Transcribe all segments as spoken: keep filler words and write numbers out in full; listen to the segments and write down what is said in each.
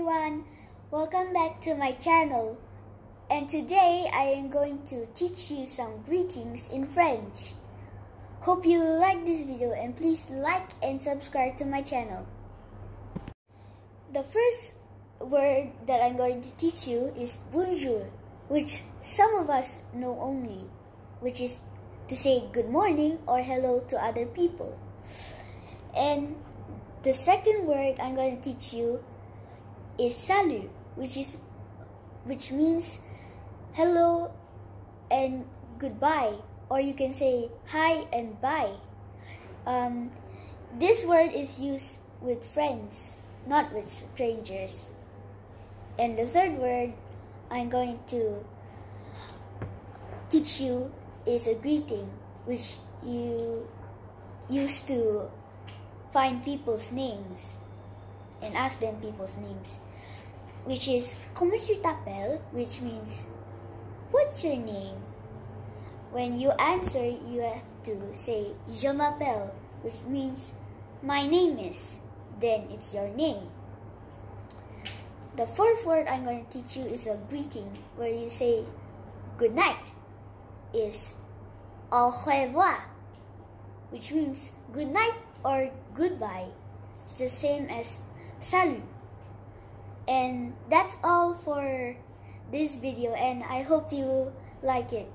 everyone, welcome back to my channel, and today I am going to teach you some greetings in French. Hope you like this video and please like and subscribe to my channel. The first word that I'm going to teach you is bonjour, which some of us know only, which is to say good morning or hello to other people. And the second word I'm going to teach you is salut, which is which means hello and goodbye, or you can say hi and bye. Um, this word is used with friends, not with strangers. And the third word I'm going to teach you is a greeting, which you used to find people's names and ask them people's names, which is comment tu t'appelles, which means what's your name. When you answer, you have to say je m'appelle, which means my name is, then it's your name. The fourth word I'm going to teach you is a greeting where you say good night, is au revoir, which means good night or goodbye. It's the same as salut. And that's all for this video, and I hope you like it.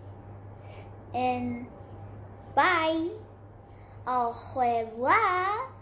And bye. Au revoir.